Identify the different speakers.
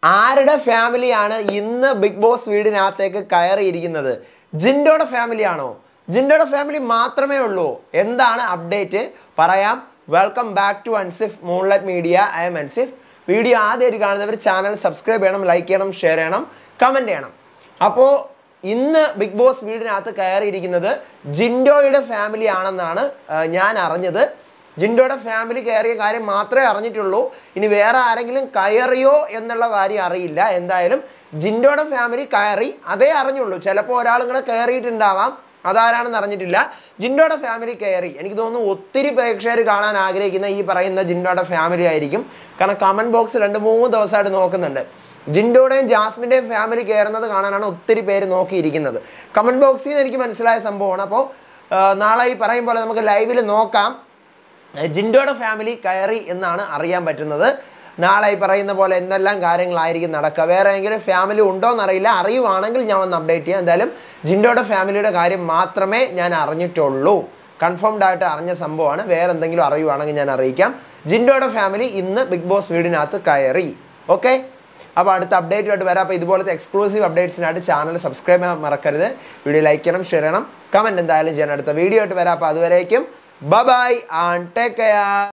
Speaker 1: ആരുടെ ഫാമിലിയാണ് ഇന്ന് ബിഗ് ബോസ് വീടിനകത്തേക്ക് കയറിയിരിക്കുന്നത്? ജിൻഡോയുടെ ഫാമിലിയാണോ? ജിൻഡോയുടെ ഫാമിലി മാത്രമേ ഉള്ളൂ. എന്താണ് അപ്ഡേറ്റ് പറയാം. Welcome back to Ansif moonlight media. I'm Ansif. Video ആദ്യമായിട്ട് കാണുന്നവർ ചാനൽ സബ്സ്ക്രൈബ് ചെയ്യണം, ലൈക്ക് ചെയ്യണം, ഷെയർ ചെയ്യണം, കമൻറ്റ് ചെയ്യണം. അപ്പോൾ ഇന്ന് ബിഗ് ബോസ് വീടിനകത്ത് കയറിയിരിക്കുന്നത് ജിൻഡോയുടെ ഫാമിലി ആണെന്നാണ് ഞാൻ അറിഞ്ഞത്. ജിൻഡോയുടെ ഫാമിലി കയറിയ കാര്യം മാത്രമേ അറിഞ്ഞിട്ടുള്ളൂ. ഇനി വേറെ ആരെങ്കിലും കയറിയോ എന്നുള്ള കാര്യം അറിയില്ല. എന്തായാലും ജിൻഡോയുടെ ഫാമിലി കയറി, അതേ അറിഞ്ഞുള്ളൂ. ചിലപ്പോൾ ഒരാളും കൂടെ കയറിയിട്ടുണ്ടാവാം, അതാരാണെന്ന് അറിഞ്ഞിട്ടില്ല. ജിൻഡോയുടെ ഫാമിലി കയറി. എനിക്ക് തോന്നുന്നു ഒത്തിരി പ്രേക്ഷകർ കാണാൻ ആഗ്രഹിക്കുന്ന ഈ പറയുന്ന ജിൻഡോയുടെ ഫാമിലി ആയിരിക്കും. കാരണം കമൻറ്റ് ബോക്സ് 2-3 ദിവസമായിട്ട് നോക്കുന്നുണ്ട്. ജിൻഡോയുടെയും ജാസ്മിൻ്റെയും ഫാമിലി കയറുന്നത് കാണാനാണ് ഒത്തിരി പേര് നോക്കിയിരിക്കുന്നത്. കമൻറ്റ് ബോക്സിൽ നിന്ന് എനിക്ക് മനസ്സിലായ സംഭവമാണ്. അപ്പോൾ നാളെ ഈ പറയും പോലെ നമുക്ക് ലൈവിൽ നോക്കാം. ജിൻഡോയുടെ ഫാമിലി കയറി എന്നാണ് അറിയാൻ പറ്റുന്നത്. നാളെ ഈ പറയുന്ന പോലെ എന്തെല്ലാം കാര്യങ്ങളായിരിക്കും നടക്കുക. വേറെ എങ്കിലും ഫാമിലി ഉണ്ടോ എന്നറിയില്ല. അറിയുവാണെങ്കിൽ ഞാൻ ഒന്ന് അപ്ഡേറ്റ് ചെയ്യാം. എന്തായാലും ജിൻഡോയുടെ ഫാമിലിയുടെ കാര്യം മാത്രമേ ഞാൻ അറിഞ്ഞിട്ടുള്ളൂ. കൺഫേംഡ് ആയിട്ട് അറിഞ്ഞ സംഭവമാണ്. വേറെ എന്തെങ്കിലും അറിയുവാണെങ്കിൽ ഞാൻ അറിയിക്കാം. ജിൻഡോയുടെ ഫാമിലി ഇന്ന് ബിഗ് ബോസ് വീടിനകത്ത് കയറി. ഓക്കെ, അപ്പോൾ അടുത്ത അപ്ഡേറ്റുമായിട്ട് വരാം. അപ്പോൾ ഇതുപോലത്തെ എക്സ്ക്ലൂസീവ് അപ്ഡേറ്റ്സിനായിട്ട് ചാനൽ സബ്സ്ക്രൈബ് ചെയ്യാൻ മറക്കരുത്. വീഡിയോ ലൈക്ക് ചെയ്യണം, ഷെയർ ചെയ്യണം, കമൻറ്റ് എന്തായാലും ചെയ്യണം. അടുത്ത വീഡിയോ ആയിട്ട് വരാം. അപ്പോൾ അതുവരേക്കും bye bye and take care.